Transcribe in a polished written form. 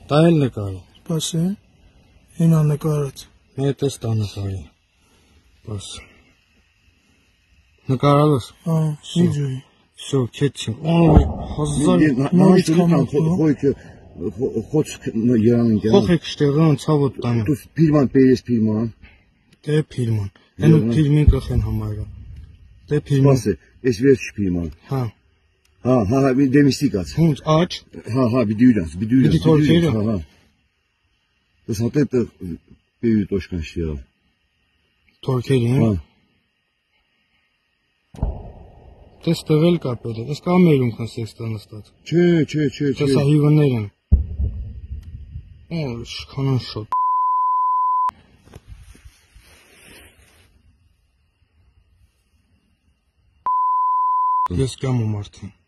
Դա էլ նկարի։ Սպասի, ինա նկարած։ Մետ է ստա նկարի։ Բաս։ Նկարալս։ Իջուի։ Всё, кетчինք։ Օй, 1000 նորից կամոք։ Խոչ երանին կյանք։ Խոխ եք շտեղը անցավ ոտ տանը։ Դուս փիրման պերես փիրման։ Դե փիրման։ Հենու փիրմին կխեն համարը։ Դե փիրման։ Սպասի, ես վերջ փիրման։ Հա։ Հա, դեմիստի կաց։ Հունց աչ։ Հա, բիդյուրանց։ Բիդի թորքերը։ Հա։ Դες հատետը պեյու տոշկան շիրա։ Թորքերի, հա։ Հա։ Դες տղել կապել է, ես կամերում կնսես տանստած։ Չէ։ Դեսա հիվներ են։ Օ, շքանան շոտ։ Ես կյամ ու մարդին։